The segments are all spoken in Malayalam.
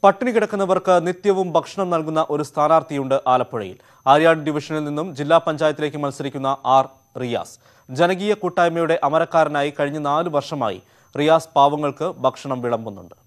പട്ടിണി കിടക്കുന്നവർക്ക് നിത്യവും ഭക്ഷണം നൽകുന്ന ഒരു സ്ഥാനാർത്ഥിയുണ്ട് ആലപ്പുഴയിൽ. ആര്യാട് ഡിവിഷനിൽ നിന്നും ജില്ലാ പഞ്ചായത്തിലേക്ക് മത്സരിക്കുന്ന റിയാസ്. ജനകീയ കൂട്ടായ്മയുടെ അമരക്കാരനായി കഴിഞ്ഞ 4 വർഷമായി റിയാസ് പാവങ്ങൾക്ക് ഭക്ഷണം വിളമ്പുന്നുണ്ട്.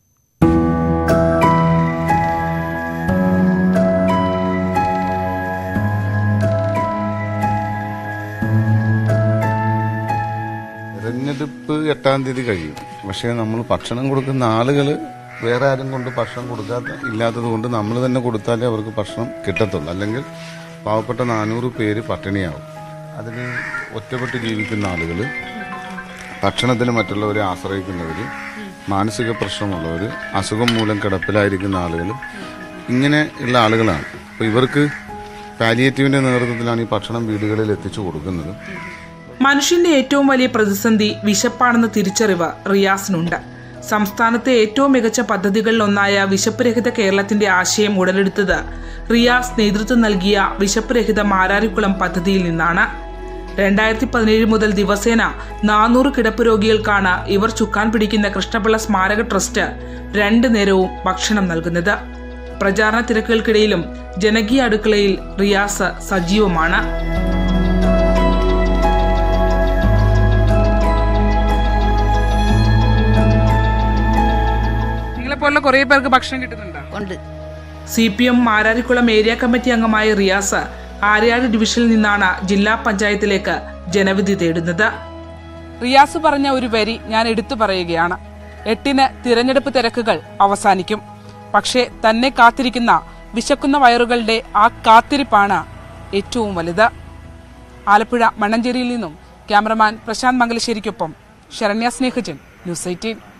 തെരഞ്ഞെടുപ്പ് 8-ാം തീയതി കഴിയും. പക്ഷേ നമ്മൾ ഭക്ഷണം കൊടുക്കുന്ന ആളുകൾ വേറെ ആരും കൊണ്ട് ഭക്ഷണം ഇല്ലാത്തത് കൊണ്ട് നമ്മൾ തന്നെ കൊടുത്താലേ അവർക്ക് ഭക്ഷണം കിട്ടത്തുള്ളൂ. അല്ലെങ്കിൽ പാവപ്പെട്ട 400 പേര് പട്ടിണിയാവും. അതിന് ഒറ്റപ്പെട്ട് ജീവിക്കുന്ന ആളുകൾ, ഭക്ഷണത്തിന് മറ്റുള്ളവരെ ആശ്രയിക്കുന്നവർ, മാനസിക പ്രശ്നമുള്ളവർ, അസുഖം മൂലം കിടപ്പിലായിരിക്കുന്ന ആളുകൾ, ഇങ്ങനെയുള്ള ആളുകളാണ്. അപ്പോൾ ഇവർക്ക് പാലിയേറ്റീവിൻ്റെ നേതൃത്വത്തിലാണ് ഈ ഭക്ഷണം വീടുകളിൽ എത്തിച്ചു കൊടുക്കുന്നത്. മനുഷ്യന്റെ ഏറ്റവും വലിയ പ്രതിസന്ധി വിശപ്പാണെന്ന തിരിച്ചറിവ് റിയാസിനുണ്ട്. സംസ്ഥാനത്തെ ഏറ്റവും മികച്ച പദ്ധതികളിലൊന്നായ വിശപ്പ് രഹിത കേരളത്തിന്റെ ആശയം ഉടലെടുത്തത് റിയാസ് നേതൃത്വം നൽകിയ വിശപ്പ് രഹിത മാരാരിക്കുളം പദ്ധതിയിൽ നിന്നാണ്. 2017 മുതൽ ദിവസേന 400 കിടപ്പ് രോഗികൾക്കാണ് ഇവർ ചുക്കാൻ പിടിക്കുന്ന കൃഷ്ണപിള്ള സ്മാരക ട്രസ്റ്റ് 2 നേരവും ഭക്ഷണം നൽകുന്നത്. പ്രചാരണ തിരക്കുകൾക്കിടയിലും ജനകീയ അടുക്കളയിൽ റിയാസ് സജീവമാണ്. കുറേ പേർക്ക് ഭക്ഷണം കിട്ടുന്നുണ്ട്. CPM മാരാരിക്കുളം ഏരിയ കമ്മിറ്റി അംഗമായ റിയാസ് ആര്യാട് ഡിവിഷനിൽ നിന്നാണ് ജില്ലാ പഞ്ചായത്തിലേക്ക് ജനവിധി തേടുന്നത്. റിയാസ് പറഞ്ഞ ഒരു വരി ഞാൻ എടുത്തു പറയുകയാണ്: 8-ന് തിരഞ്ഞെടുപ്പ് തിരക്കുകൾ അവസാനിക്കും. പക്ഷേ തന്നെ കാത്തിരിക്കുന്ന വിശക്കുന്ന വയറുകളുടെ ആ കാത്തിരിപ്പാണ് ഏറ്റവും വലുത്. ആലപ്പുഴ മണ്ണഞ്ചേരിയിൽ നിന്നും ക്യാമറമാൻ പ്രശാന്ത് മംഗലശ്ശേരിക്കൊപ്പം ശരണ്യ സ്നേഹജൻ, ന്യൂസ് 18.